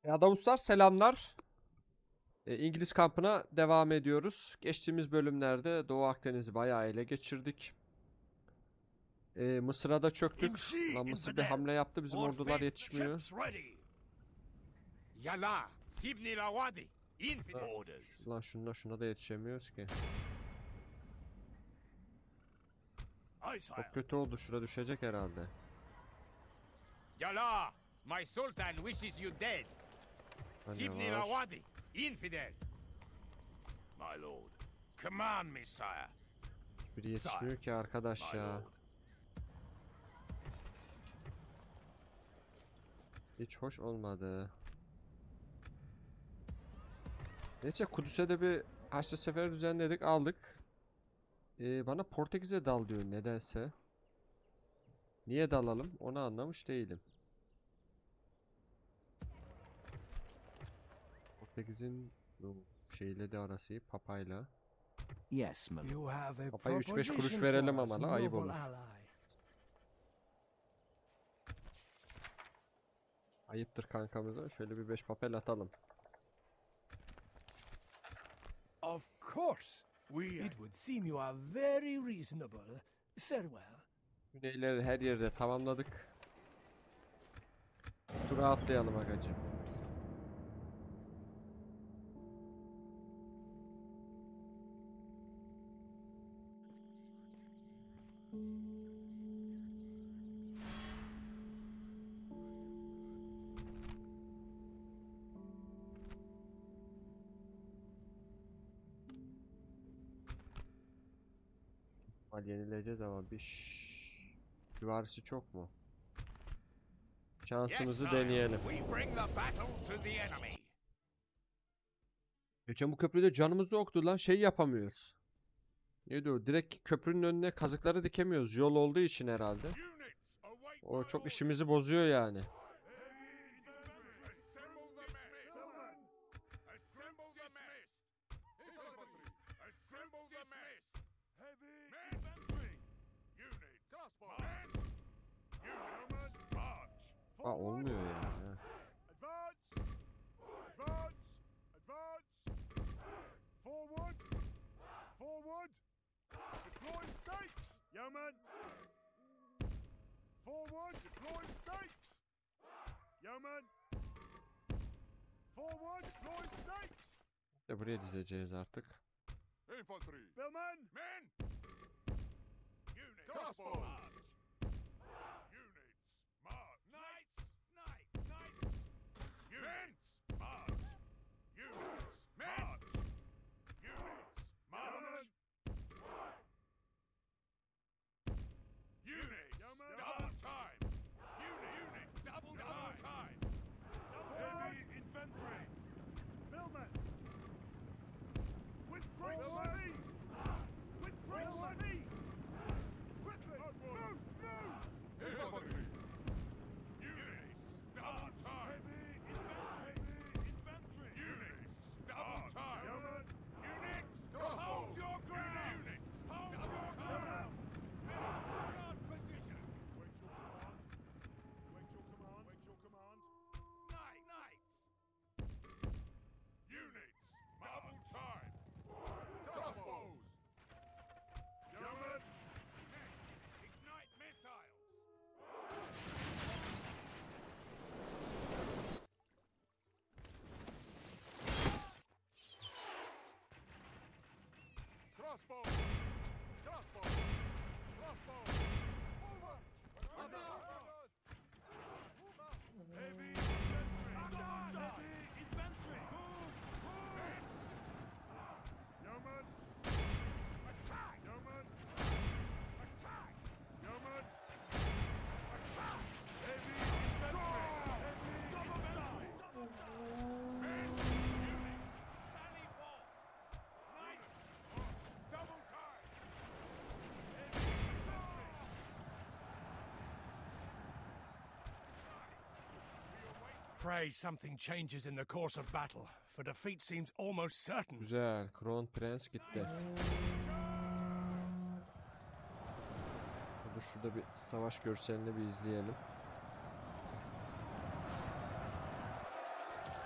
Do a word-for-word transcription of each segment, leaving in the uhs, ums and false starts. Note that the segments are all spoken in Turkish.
Ya Davuslar selamlar. E, İngiliz kampına devam ediyoruz. Geçtiğimiz bölümlerde Doğu Akdeniz'i bayağı ele geçirdik. E, Mısır'a da çöktük. Ulan Mısır bir hamle yaptı, bizim ordular yetişmiyor. Yala, Sibni Lawadi, infidel Ha, orders. Ulan şuna şuna da yetişemiyoruz ki. Aye, Çok sire. kötü oldu, şura düşecek herhalde. Yala, my sultan wishes you dead. Hani Sibni var. Lawadi, infidel. My lord, command me, sire. Biri yetişmiyor ki arkadaş My ya. lord. Hiç hoş olmadı. Neyse, Kudüs'e de bir Haçlı seferi düzenledik, aldık. Ee, bana Portekiz'e dal diyor nedense. Niye dalalım onu anlamış değilim. Portekiz'in bu şeyle de arası iyi, Papa'yla. Yes, my lord. You have a Papa'ya üç beş kuruş proposition verelim for us, ama la, ayıp noble olur. ally. Ayıptır kankamıza. Şöyle bir beş papel atalım. Of course. It would seem you are very reasonable. Farewell. Güneyleri her yerde tamamladık. Tura atlayalım agacım. Hadi yenileceğiz ama bir şşş. Süvarisi çok mu? Yes, Şansımızı sire. deneyelim. We bring the battle to the enemy. Geçen bu köprüde canımız yoktu lan, şey yapamıyoruz. Ne diyor? Direkt köprünün önüne kazıkları dikemiyoruz. Yol olduğu için herhalde. Units, await O my çok orders. işimizi bozuyor yani. Assemble the men. Assemble the men. Infantry. Assemble the men. Heavy infantry. Units. March. Units. March. Aa, olmuyor yani. ha. Advance. Advance. Advance. Forward. Forward. Deploy stakes. Yeoman. Forward. Deploy stakes. Yeoman. Forward. Deploy stakes. De buraya dizeceğiz artık. Infantry. Billmen. Men. Units. Crossbow. March. Units. March. Knights. Knights. Knights. Units. March. Units. March. Units. March. Units. Double time. Units. Double time. Heavy infantry. Billmen. With great speed! With great speed! Quickly! Move! Move! Infantry! Units! Double time! Heavy infantry! Infantry! Units! Double time! Units! Hold your ground! Units! Hold your ground! Guard position! Wait your command! Wait your command! Wait your command! Knight! Knights! Units! Double time! Crossbows! Yeoman! Ignite missiles! Crossbow! Crossbow! Crossbow! Forward! Above! Heavy infantry! Heavy infantry! Move! Move! Yeoman! Attack! Yeoman! Attack! Yeoman! Attack! Heavy infantry! Heavy infantry! Men! Units! Sally fall! Knights! Double time! Heavy infantry! Pray something changes in the course of battle, for defeat seems almost certain. Güzel. Crown Prince gitti. Dur şurada bir savaş görselini bir izleyelim.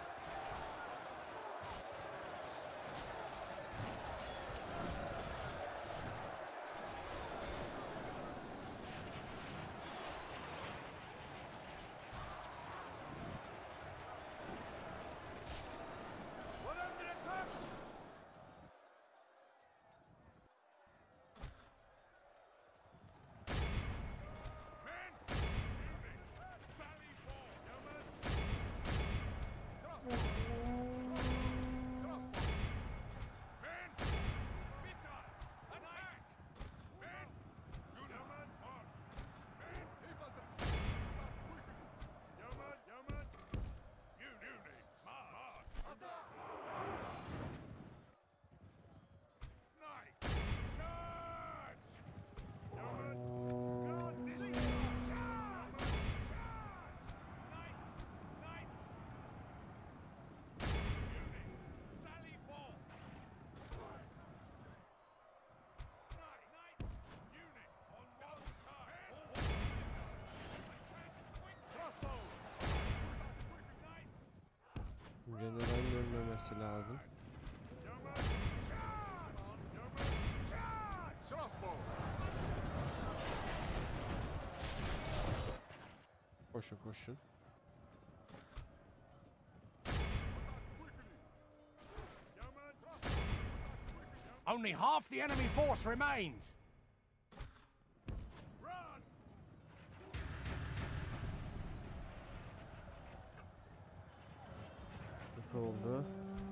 olması lazım. Koşun koşun. Only half the enemy force remains. Kötü oldu.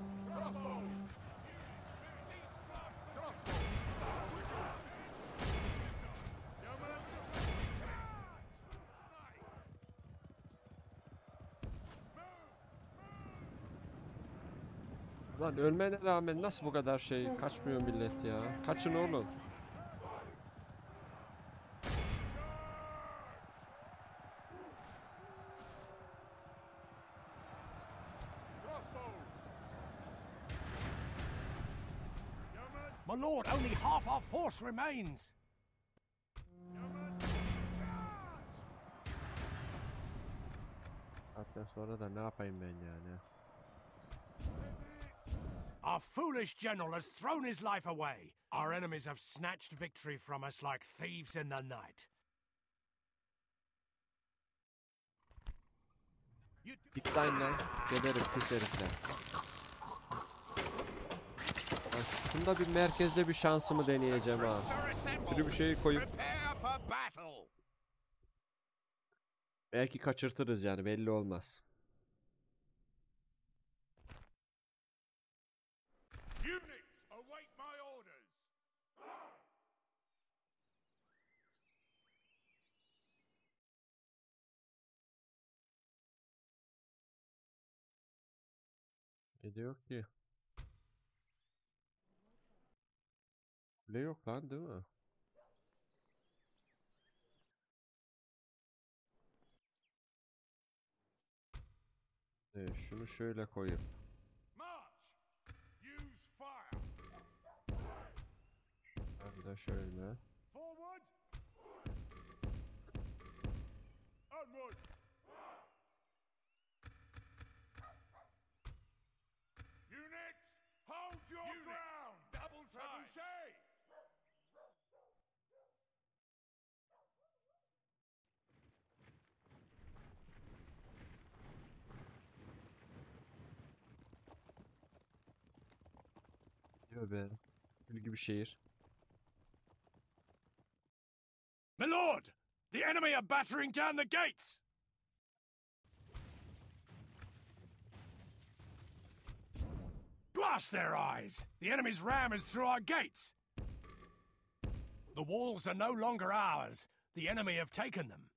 Lan ölmene rağmen nasıl bu kadar şey kaçmıyor millet ya? Kaçın oğlum. My lord, only half our force remains. Hatta sonra da ne yapayım ben yani? Our foolish general has thrown his life away. Our enemies have snatched victory from us like thieves in the night. Dikline lan. Geberim pis herifler. Ya şunda bir merkezde bir şansımı deneyeceğim ha. Şöyle bir şey koyup belki kaçırtırız yani, belli olmaz. Units, await my orders. Kule yok ki. Kule yok lan, değil mi? Evet, şunu şöyle koyup. March. Use fire. Şunları da şöyle. Forward. Onward. Units, hold your Units, ground. Double time. Diyor be. Gül gibi şehir. My lord, the enemy are battering down the gates. Blast their eyes! The enemy's ram is through our gates. The walls are no longer ours. The enemy have taken them.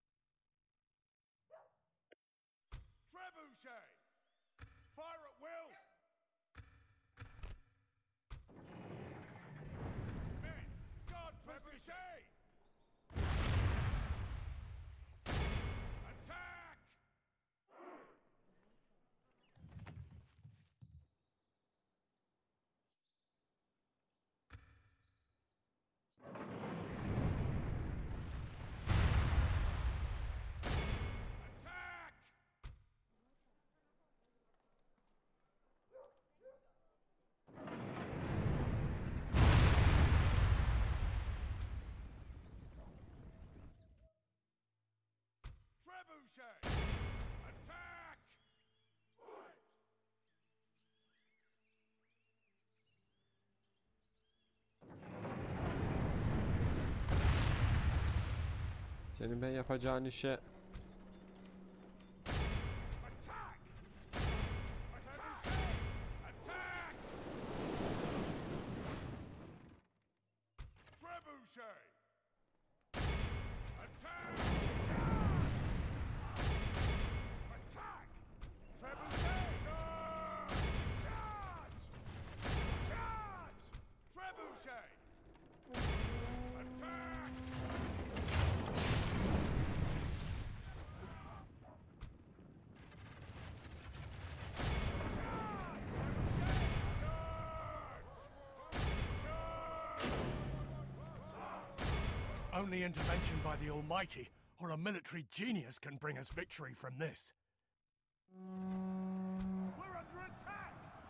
Trebuchet. Fire at will. Men, guard Trebuchet. Attack! Attack! Trebuchet! Attack! Senin ben yapacağın işe Attack! Trebuchet! Attack! Trebuchet! Attack! Attack! Trebuchet! Charge! Charge! Trebuchet! Attack! Only intervention by the Almighty or a military genius can bring us victory from this. We're under attack!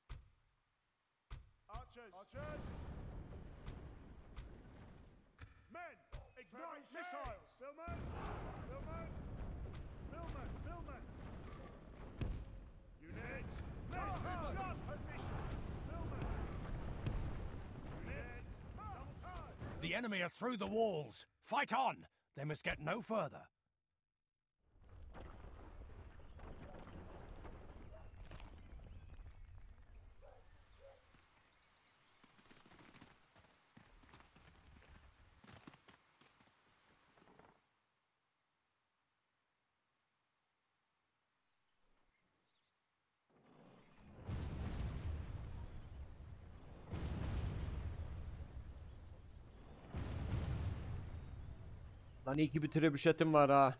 Archers! Men! Ignite missiles! Billman! Billman! Billman! Billman! Units! Men! Gun position! Billman! Units! Double time! The enemy are through the walls. Fight on! They must get no further. Lan iyi ki bir trebüşetim var ha.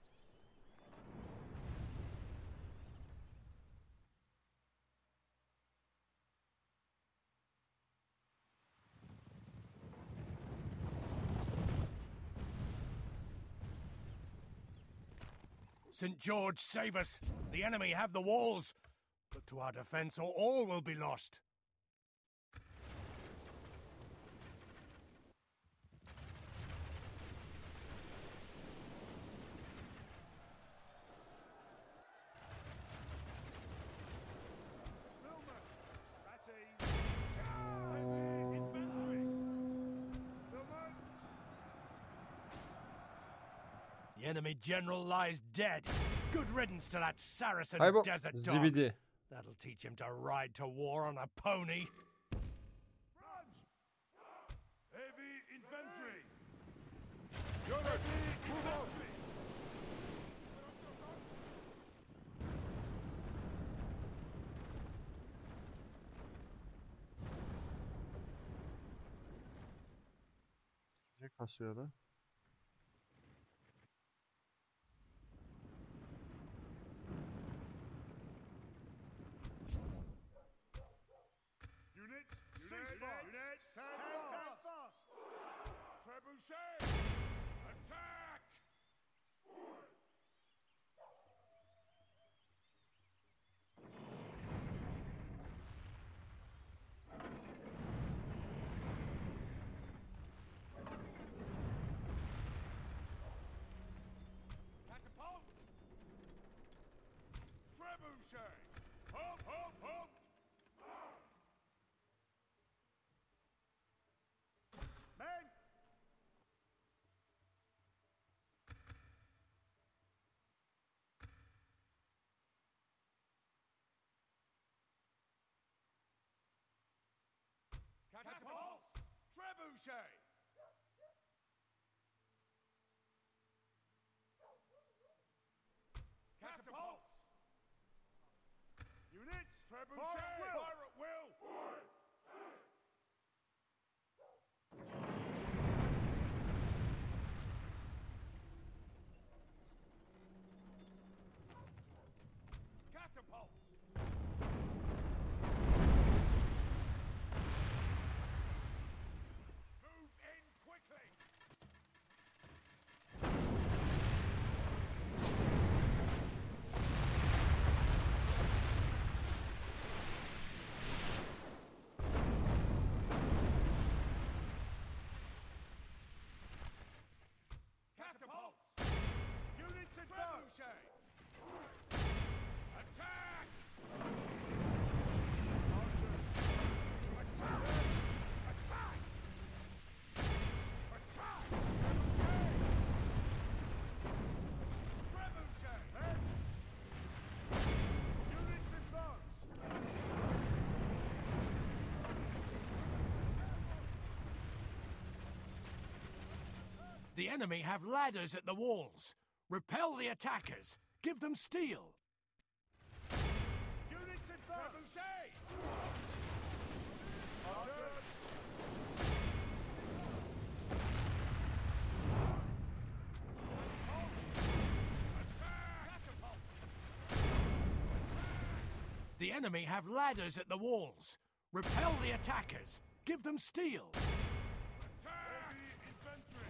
Saint George save us! The enemy have the walls! Look to our defence or all will be lost. Billman! That's easy! Heavy infantry! Billman! The enemy general lies dead. Good riddance to that Saracen Hay bu desert dog. zibidi. That'll teach him to ride to war on a pony. Run! Heavy infantry! Heavy infantry! Ne kasıyor da? Units, ceasefire! Units, stand fast! fast. Trebuchet! Attack! Catapults! Trebuchet! Halt, halt, halt! Men! Catapults! Trebuchet! Catapults! Units! Trebuchet! Fire at will! Catapults! Move in quickly! Catapults! Units advance! Attack! Archers! Attack! Attack! Attack! Trebuchet! Men! Units advance! The enemy have ladders at the walls. Repel the attackers. Give them steel. Units advance! Trebuchet! Archers! The enemy have ladders at the walls. Repel the attackers. Give them steel. Attack! Heavy infantry!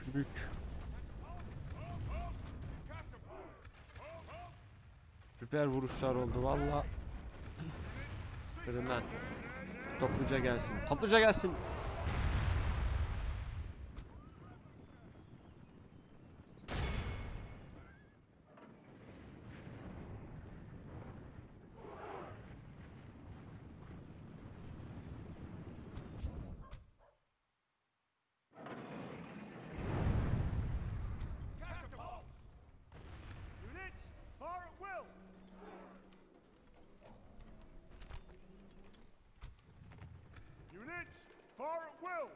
Mük. Süper vuruşlar oldu valla. Durun lan. Topluca gelsin. Topluca gelsin. Units, fire at will. Units, fire at will.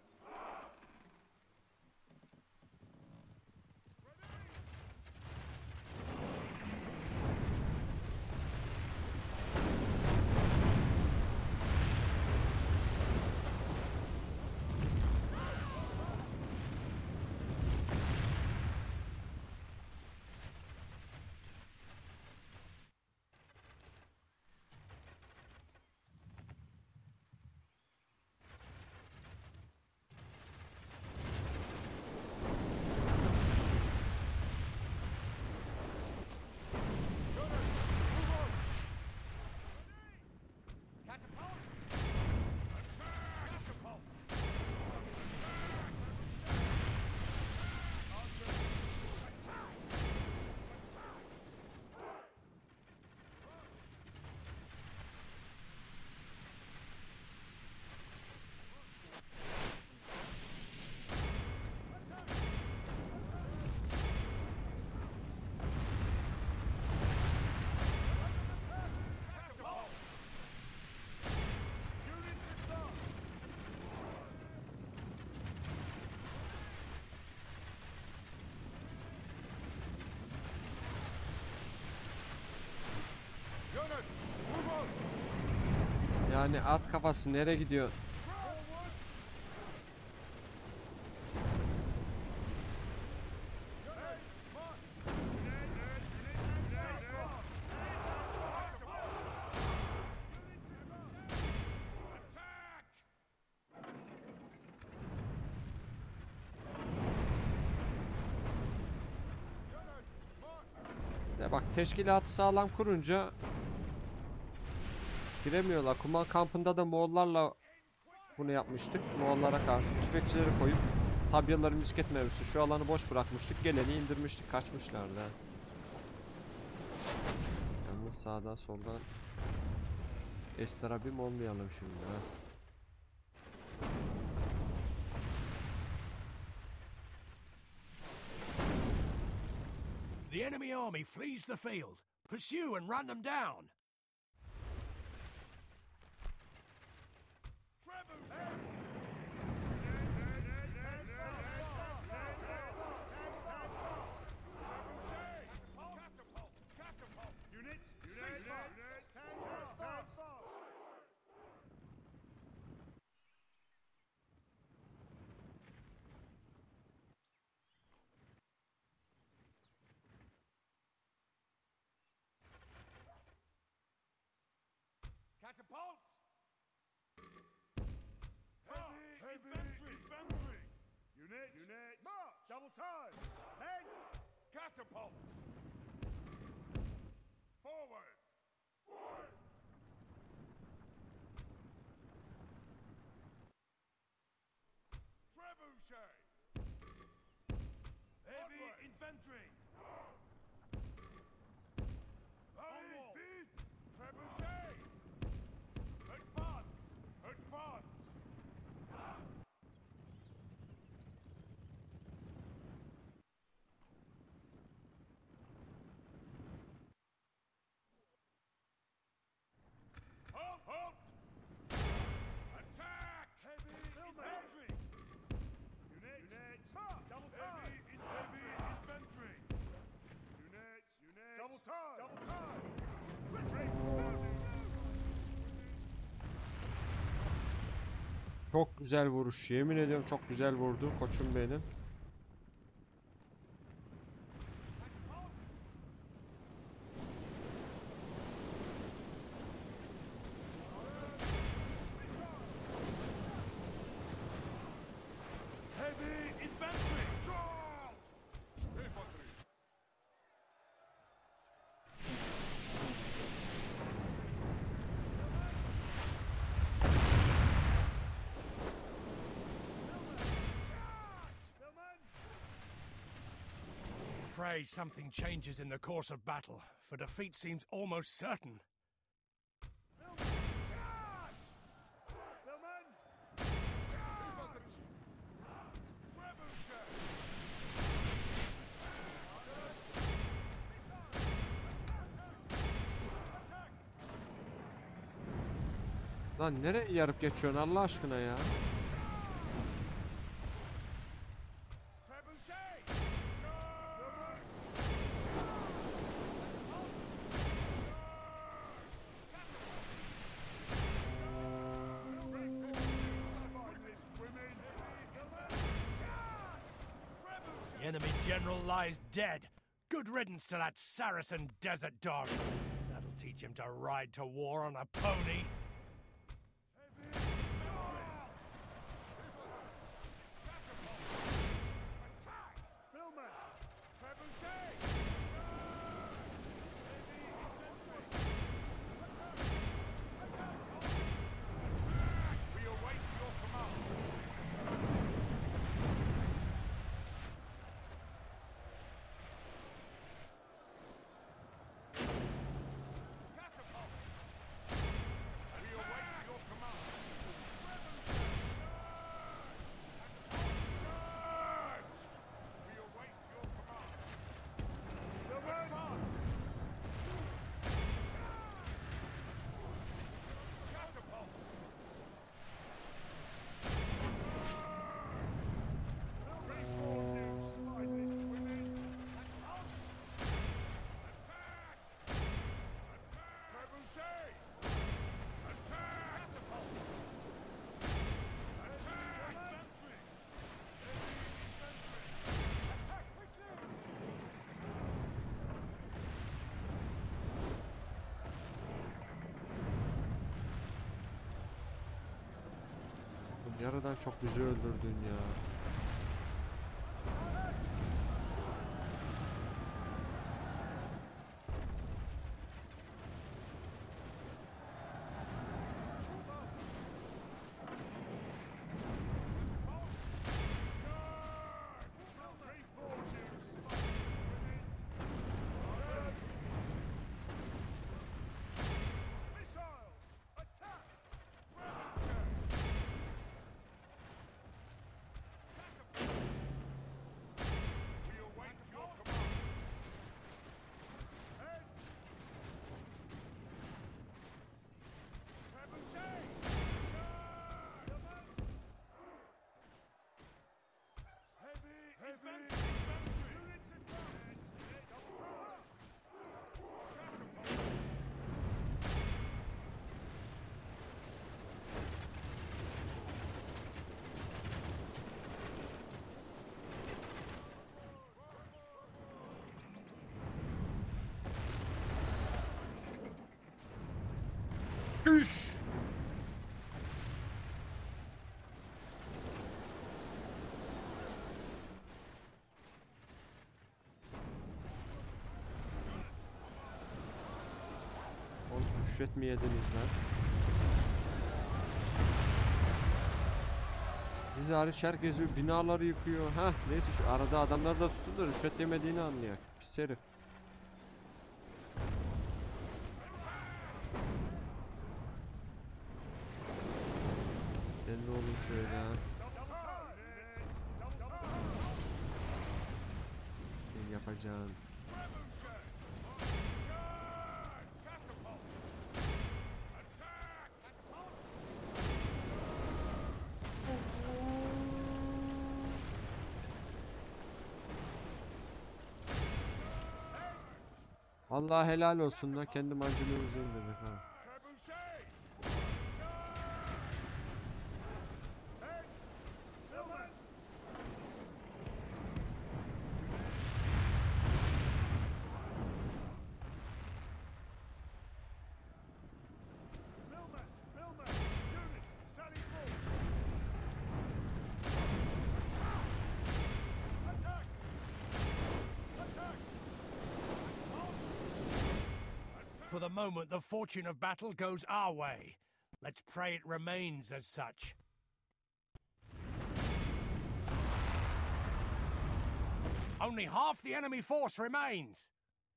Yani at kafası nereye gidiyor? Ya bak teşkilatı sağlam kurunca giremiyorlar. Kuman kampında da Moğollarla bunu yapmıştık. Moğollara karşı tüfekçileri koyup tabyaları misket mevzusu şu alanı boş bırakmıştık. Geleni indirmiştik. Kaçmışlardı. Yalnız sağdan soldan Estrabim olmayalım şimdi ha. The enemy army flees the field. Pursue and run them down. Units, cease fire. Stand fast. Catapults! Heavy, heavy infantry. infantry. Units, units, march. Double time. Men, catapults. Forward. Trebuchet. Heavy infantry. Allez, vite. Trebuchet. Advance. Advance. Halt! Halt! Attack! Heavy infantry! Units! Units! Double time! Heavy, heavy infantry! Units! Units! Double time! Double time! Çok güzel vuruş. Yemin ediyorum çok güzel vurdu koçum benim. Heavy infantry! pray something changes in the course of battle, for defeat seems almost certain. Lan nereye yarıp geçiyorsun Allah aşkına ya? The enemy general lies dead. Good riddance to that Saracen desert dog. That'll teach him to ride to war on a pony. Yarıdan çok bizi öldürdün ya. Düş! Oğlum rüşvet mi yediniz lan? Biz hariç herkes binaları yıkıyor. Hah neyse şu arada adamları da tutun da rüşvet yemediğini anlayak. Pis herif. Belli oğlum şöyle ha. Sen yapacaksın. Allah helal olsun da kendi mancınığımızı indirdik ha. For the moment, the fortune of battle goes our way. Let's pray it remains as such. Only half the enemy force remains.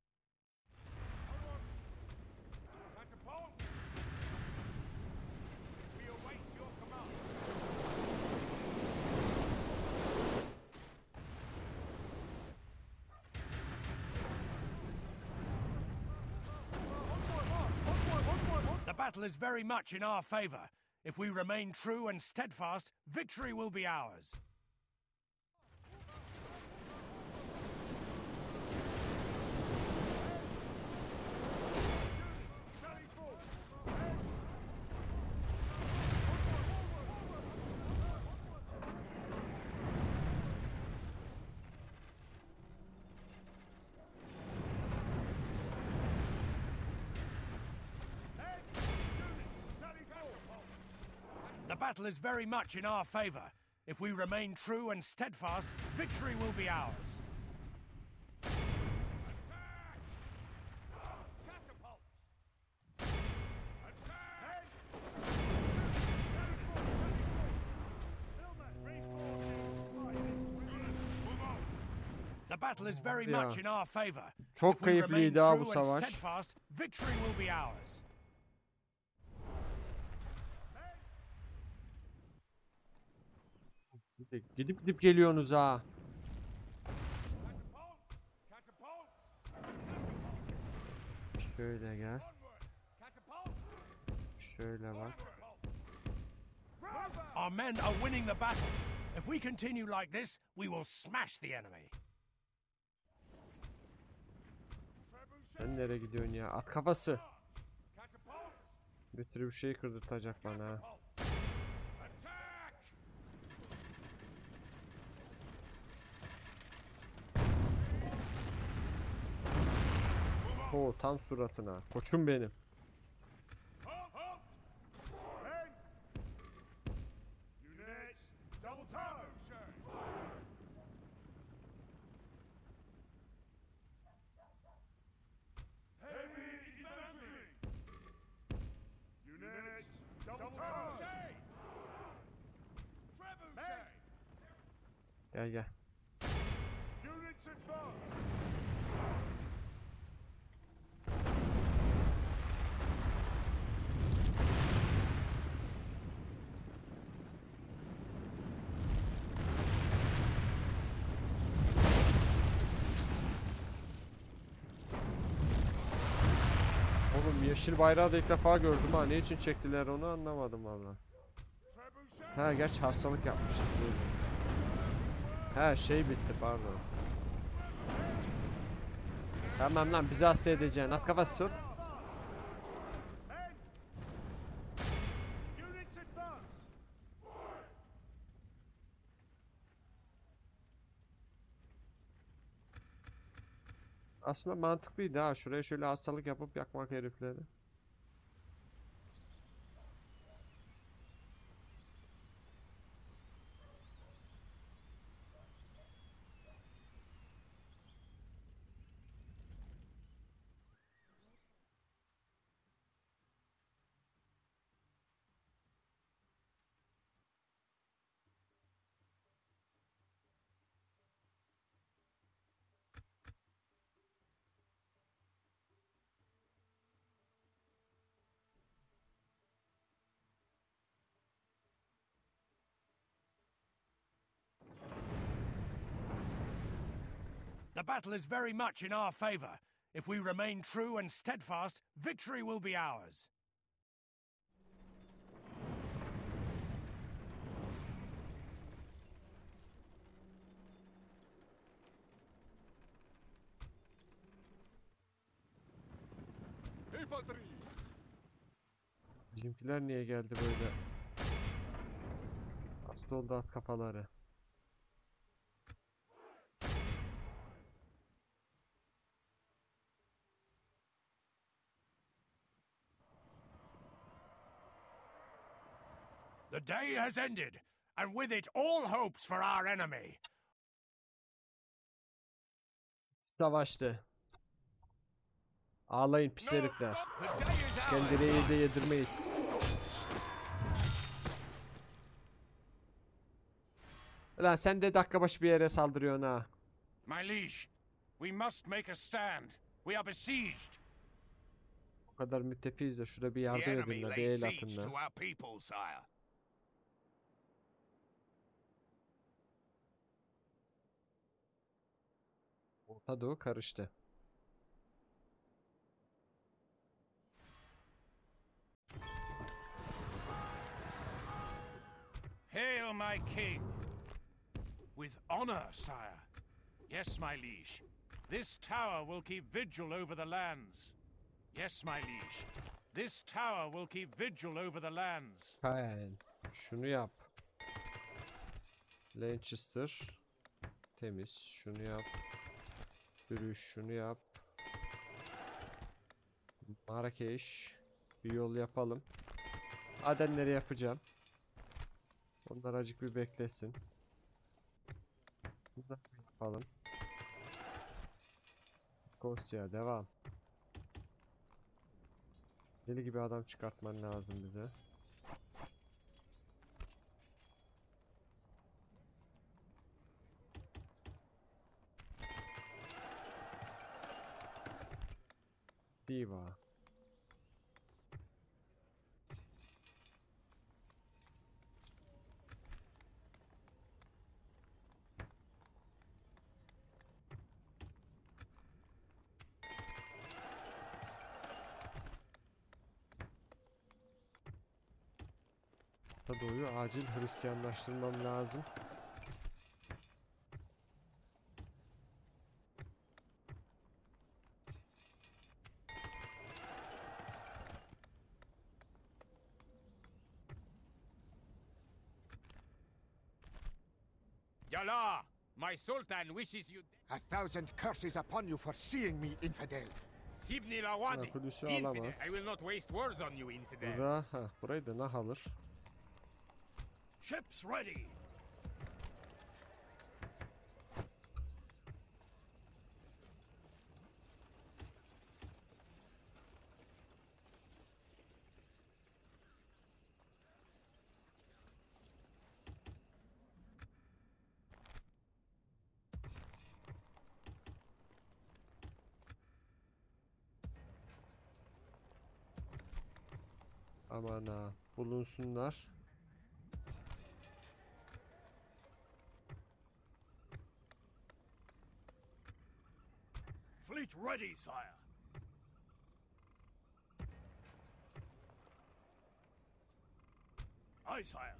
Catapult! We await your command. The battle is very much in our favor. If we remain true and steadfast, victory will be ours. The battle is very much in our favor. If we remain true and steadfast, victory will be ours. The battle is very Ya. much in our favor. Çok If we remain keyifliydi ha bu true and savaş. steadfast, victory will be ours. Gidip gidip geliyorsunuz ha. Şöyle gel. Şöyle bak. Our men are winning the battle. If we continue like this, we will smash the enemy. Sen nereye gidiyorsun ya? At kafası. Bir sürü bir şey kırdırtacak bana ha. Oo, tam suratına. Koçum benim. Units, double time! Heavy infantry! Units, double time! Trebuchet! Gel gel. Units advance! Oğlum yeşil bayrağı da ilk defa gördüm ha. Ne için çektiler onu anlamadım valla. Ha gerçi hastalık yapmış. Ha şey bitti pardon. Tamam lan bizi hasta edeceksin. At kafası tut. Units advance! Aslında mantıklıydı ha. Şuraya şöyle hastalık yapıp yakmak herifleri. The battle is very much in our favor. If we remain true and steadfast, victory will be ours. Infantry! Bizimkiler niye geldi böyle? Hasta oldu at kafaları. The day has ended, and with it all hopes for our enemy. Savaştı. Ağlayın pis herifler. Biz kendileri de yedirmeyiz. Lan sen de dakika başı bir yere saldırıyorsun ha. My liege, we must make a stand. We are besieged. O kadar müttefiyiz de şurada bir The yardım enemy edin la, bir lay el siege atın to la. our people, sire. Orta Doğu karıştı. Hail, my king! With honor, sire. Yes, my liege. This tower will keep vigil over the lands. Yes, my liege. This tower will keep vigil over the lands. Hayır. Şunu yap. Lancaster. Temiz. Şunu yap. Dürüş. Şunu yap. Marrakeş. Bir yol yapalım. Adenleri yapacağım. Onlar acık bir beklesin. Bunları yapalım. Kosya devam. Deli gibi adam çıkartman lazım bize. Diva. Orta Doğu'yu acil Hristiyanlaştırmam lazım. Yala, my sultan wishes you A thousand curses upon you for seeing me, infidel. Sibni Lawadi. Kudüs'ü Infidel. alamaz. I will not waste words on you, infidel. Burada ha burayı da nah alır. Ships ready! Aman ha bulunsunlar. Fleet ready, sire. Aye, sire.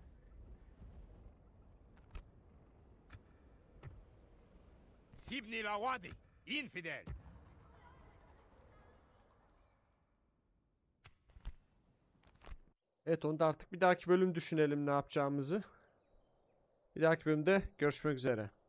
Sibni Lawadi. Infidel. Evet onu da artık bir dahaki bölüm düşünelim ne yapacağımızı. Bir dahaki bölümde görüşmek üzere.